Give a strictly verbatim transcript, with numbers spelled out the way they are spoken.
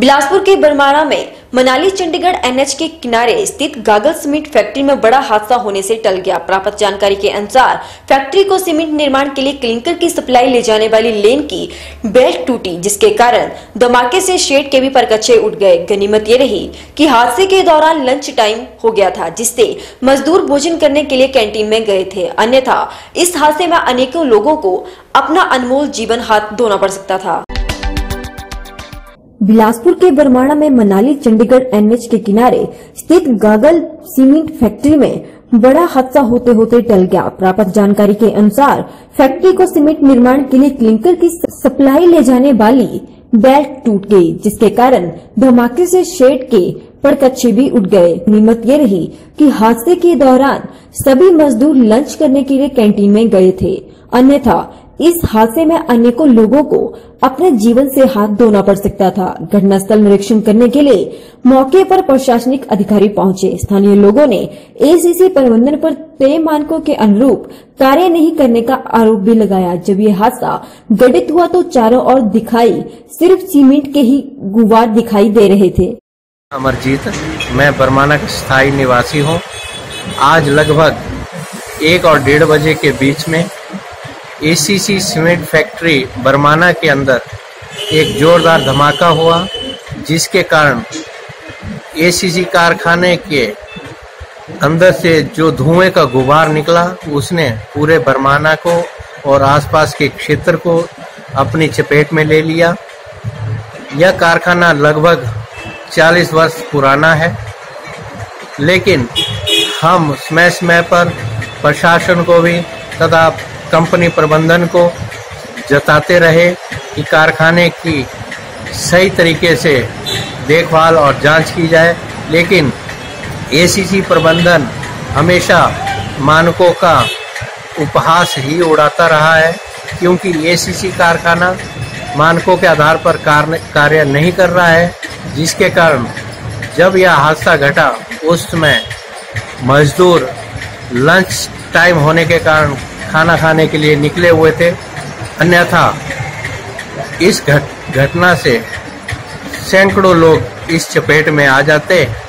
बिलासपुर के बरमाणा में मनाली चंडीगढ़ एनएच के किनारे स्थित गागल सीमेंट फैक्ट्री में बड़ा हादसा होने से टल गया। प्राप्त जानकारी के अनुसार फैक्ट्री को सीमेंट निर्माण के लिए क्लिंकर की सप्लाई ले जाने वाली लेन की बेल्ट टूटी, जिसके कारण धमाके से शेड के भी परकच्चे उठ गए। गनीमत ये रही कि हादसे के दौरान लंच टाइम हो गया था, जिससे मजदूर भोजन करने के लिए कैंटीन में गए थे, अन्यथा इस हादसे में अनेकों लोगों को अपना अनमोल जीवन हाथ धोना पड़ सकता था। बिलासपुर के बरमाणा में मनाली चंडीगढ़ एनएच के किनारे स्थित गागल सीमेंट फैक्ट्री में बड़ा हादसा होते होते टल गया। प्राप्त जानकारी के अनुसार फैक्ट्री को सीमेंट निर्माण के लिए क्लिंकर की सप्लाई ले जाने वाली बेल्ट टूट गई, जिसके कारण धमाके से शेड के परकच्चे भी उठ गए। गनीमत ये रही कि हादसे के दौरान सभी मजदूर लंच करने के लिए कैंटीन में गए थे, अन्यथा इस हादसे में अनेकों लोगों को अपने जीवन से हाथ धोना पड़ सकता था। घटनास्थल निरीक्षण करने के लिए मौके पर प्रशासनिक अधिकारी पहुंचे। स्थानीय लोगों ने एसीसी प्रबंधन पर तय मानकों के अनुरूप कार्य नहीं करने का आरोप भी लगाया। जब ये हादसा घटित हुआ तो चारों ओर दिखाई सिर्फ सीमेंट के ही गुबार दिखाई दे रहे थे। अमरजीत, मैं बरमाणा का स्थायी निवासी हूँ। आज लगभग एक और डेढ़ बजे के बीच में एसीसी सीमेंट फैक्ट्री बरमाणा के अंदर एक जोरदार धमाका हुआ, जिसके कारण एसीसी कारखाने के अंदर से जो धुएं का गुबार निकला, उसने पूरे बरमाणा को और आसपास के क्षेत्र को अपनी चपेट में ले लिया। यह कारखाना लगभग चालीस वर्ष पुराना है, लेकिन हम समय समय पर प्रशासन को भी तथा कंपनी प्रबंधन को जताते रहे कि कारखाने की सही तरीके से देखभाल और जांच की जाए, लेकिन एसीसी प्रबंधन हमेशा मानकों का उपहास ही उड़ाता रहा है, क्योंकि एसीसी कारखाना मानकों के आधार पर कार्य नहीं कर रहा है, जिसके कारण जब यह हादसा घटा उस समय मजदूर लंच टाइम होने के कारण खाना खाने के लिए निकले हुए थे, अन्यथा इस घट घटना से सैकड़ों लोग इस चपेट में आ जाते